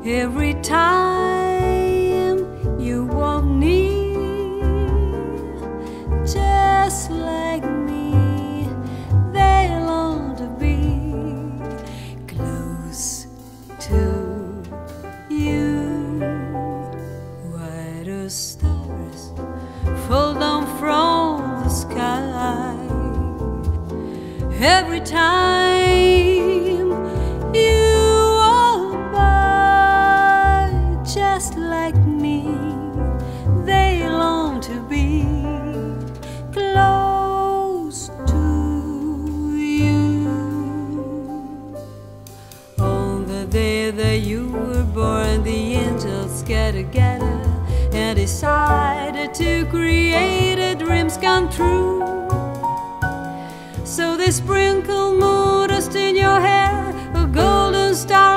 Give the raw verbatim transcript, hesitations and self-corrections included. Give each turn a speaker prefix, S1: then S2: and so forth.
S1: Every time you walk near, just like me, they long to be close to you. White as stars fall down from the sky. Every time you walk by, just like me, they long to be close to you. On the day that you were born, the angels get together and decided to create a dreams come true. So they sprinkle moon dust in your hair, a golden star